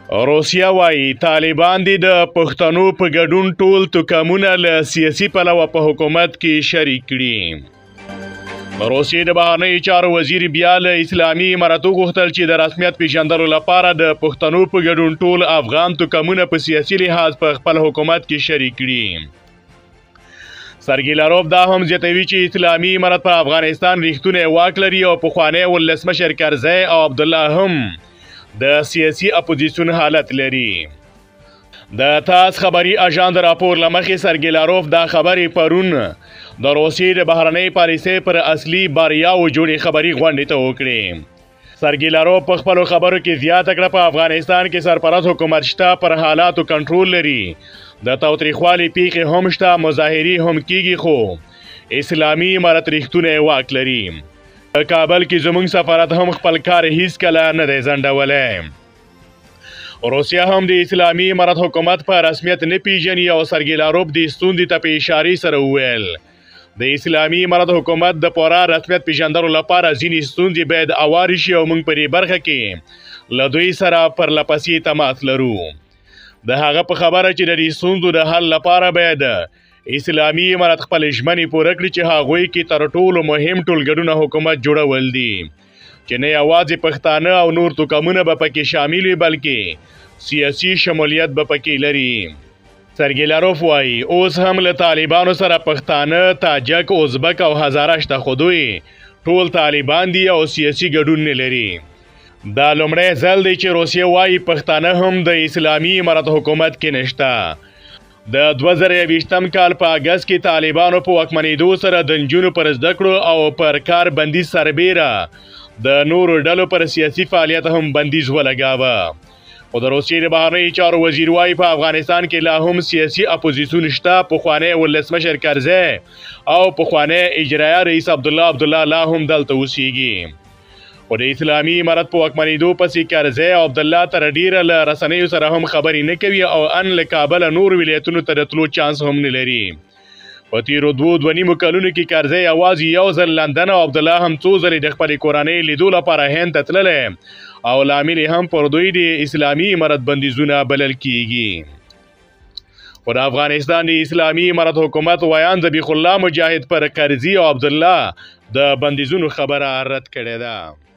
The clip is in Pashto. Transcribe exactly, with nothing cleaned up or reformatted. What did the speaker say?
روسیه وایي طالبان دې د پښتنو په ګډون ټول توکمونه له سیاسي پلوه په حکومت کې شریک کړي. روسیې د بهرنیو چارو وزیر بیا له اسلامي اماراتو غوښتل چې د رسمیت پیژندلو لپاره د پښتنو په ګډون ټول افغان توکمونه په سیاسي لحاظ په خپل حکومت کې شریک کړي. سرګي لاروف دا هم زیاتوي چې اسلامي امارت په افغانستان ریښتونی واک لري او پخوانی ولسمشر کرزی او عبدالله هم د سیاسي اپوزیسیون حالت لري. د تاس خبري اژانس راپور لمخې سرګي لاروف دا خبرې پرون د روسیې د بهرنۍ پالیسۍ پر اصلي باریاو جوړې خبري غونډې ته وکړې. سرګي لاروف په خپلو خبرو کې زیاته کړه په افغانستان کې سرپرست حکومت شته، پر حالاتو کنټرول لري، د تاوتریخوالي پیښې هم شته، مظاهرې هم کیږي، خو اسلامي امارت ریښتونی واک لري. په کابل کې زموږ سفارت هم خپل کار هیڅکله نه دی ځنډولی. روسیه هم د اسلامي امارت حکومت په رسمیت نه پیژني او سرګي لاروف د ستونزې ته په اشارې سره وویل د اسلامي امارت حکومت د پوره رسمیت پیژندلو لپاره ځینې ستونزې باید اوارې شي او موږ په دې برخه کې له دوی سره پرلپسې تماس لرو. د هغه په خبره چې د دې ستونزو د حل لپاره باید اسلامي امارت خپل ژمنې پوره کړي چې هغوی کې تر ټولو مهم ټولګډونه حکومت جوړول دي چې نه یوازې پښتانه او نور توکمونه به پکې شامل وي بلکې سیاسي شمولیت به پکې لري. سرګي لاروف وایي اوس هم له طالبانو سره پښتانه، تاجک، ازبک او هزاره شته، خو دوی ټول طالبان دي او سیاسي ګډون نه لري. دا لومړی ځل دی چې روسیه وایي پښتانه هم د اسلامي امارت حکومت کې نشته. د دوه زره یوویشتم کال په اګست کې طالبانو په واکمنېدو سره د نجونو پر زده کړو او پر کار بندیز سربیره د نورو ډلو پر سیاسي فعالیت هم بندیز ولګاوه. خو د روسیې د بهرنیو چارو وزیر وایي په افغانستان کې لا هم سیاسي اپوزیسیون شته. پخوانی ولسمشر کرزی او پخوانی اجرایه رئیس عبدالله عبدالله لا هم دلته اوسیږي. خو د اسلامي امارت په واکمنېدو پسې کرزی او عبدالله تر ډیره له رسنیو سره هم خبرې نه کوي او ان له کابله نور ولایتونو ته د تلو چانس هم نه لري. په تیرو دوو دوه نیمو کلونو کې کرزی یوازې یو ځل لندن او عبدالله هم څو ځلې د خپلې کورنۍ لیدو لپاره هند ته تللی او لامل هم پر دوی د اسلامي امارت بندیزونه بلل کیږي. خو د افغانستان د اسلامي امارت حکومت ویان ذبیح الله مجاهد پر کرزي او عبدالله د بندیزونو خبره رد کړې ده.